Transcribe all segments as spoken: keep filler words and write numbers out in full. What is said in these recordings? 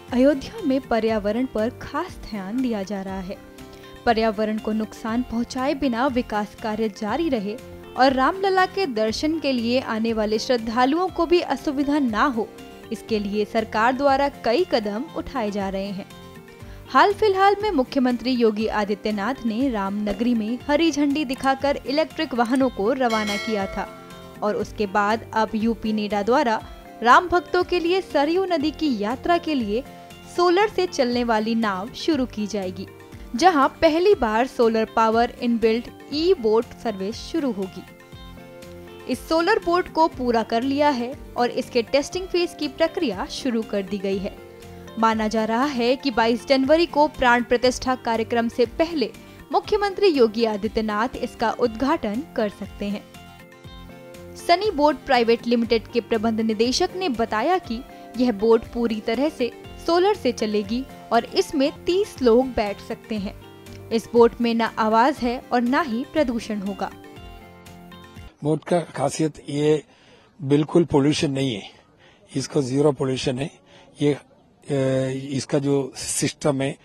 अयोध्या में पर्यावरण पर खास ध्यान दिया जा रहा है। पर्यावरण को नुकसान पहुंचाए बिना विकास कार्य जारी रहे और रामलला के दर्शन के लिए आने वाले श्रद्धालुओं को भी असुविधा ना हो, इसके लिए सरकार द्वारा कई कदम उठाए जा रहे हैं। हाल फिलहाल में मुख्यमंत्री योगी आदित्यनाथ ने रामनगरी में हरी झंडी दिखाकर इलेक्ट्रिक वाहनों को रवाना किया था और उसके बाद अब यूपी नेडा द्वारा राम भक्तों के लिए सरयू नदी की यात्रा के लिए सोलर से चलने वाली नाव शुरू की जाएगी, जहां पहली बार solar power inbuilt e boat service शुरू होगी। इस सोलर बोट को पूरा कर लिया है और इसके टेस्टिंग फेज की प्रक्रिया शुरू कर दी गई है। माना जा रहा है कि बाईस जनवरी को प्राण प्रतिष्ठा कार्यक्रम से पहले मुख्यमंत्री योगी आदित्यनाथ इसका उद्घाटन कर सकते हैं। सनी बोट प्राइवेट लिमिटेड के प्रबंध निदेशक ने बताया कि यह बोट पूरी तरह से सोलर से चलेगी और इसमें तीस लोग बैठ सकते हैं। इस बोट में न आवाज है और न ही प्रदूषण होगा। बोट का खासियत ये बिल्कुल पोल्यूशन नहीं है, इसका जीरो पोल्यूशन है। ये इसका जो सिस्टम है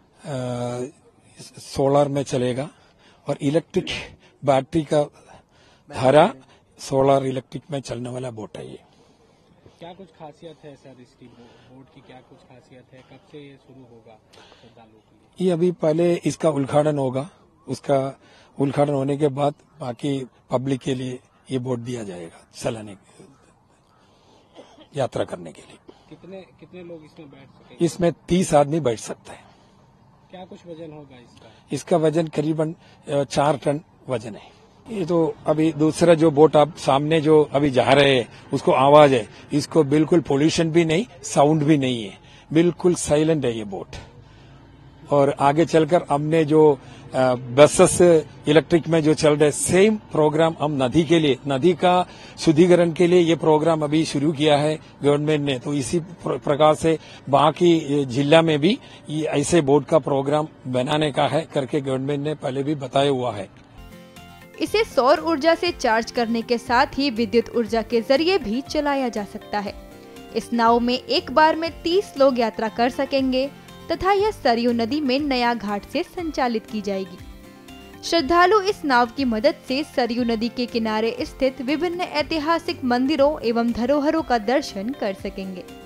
सोलर में चलेगा और इलेक्ट्रिक बैटरी का धारा सोलर इलेक्ट्रिक में चलने वाला बोट है। ये क्या कुछ खासियत है सर इसकी बोट की, क्या कुछ खासियत है, कब से ये शुरू होगा श्रद्धालुओं के लिए? ये अभी पहले इसका उद्घाटन होगा, उसका उद्घाटन होने के बाद बाकी पब्लिक के लिए ये बोट दिया जाएगा चलाने यात्रा करने के लिए। कितने कितने लोग इसमें बैठ सकेंगे? इसमें तीस आदमी बैठ सकता है। क्या कुछ वजन होगा इसका? इसका वजन करीबन चार टन वजन है। ये तो अभी दूसरा जो बोट आप सामने जो अभी जा रहे हैं उसको आवाज है, इसको बिल्कुल पोल्यूशन भी नहीं, साउंड भी नहीं है, बिल्कुल साइलेंट है ये बोट। और आगे चलकर हमने जो बसेस इलेक्ट्रिक में जो चल रहे सेम प्रोग्राम हम नदी के लिए, नदी का शुद्धिकरण के लिए ये प्रोग्राम अभी शुरू किया है गवर्नमेंट ने। तो इसी प्रकार से बाकी जिला में भी ये ऐसे बोट का प्रोग्राम बनाने का है करके गवर्नमेंट ने पहले भी बताया हुआ है। इसे सौर ऊर्जा से चार्ज करने के साथ ही विद्युत ऊर्जा के जरिए भी चलाया जा सकता है। इस नाव में एक बार में तीस लोग यात्रा कर सकेंगे तथा यह सरयू नदी में नया घाट से संचालित की जाएगी। श्रद्धालु इस नाव की मदद से सरयू नदी के किनारे स्थित विभिन्न ऐतिहासिक मंदिरों एवं धरोहरों का दर्शन कर सकेंगे।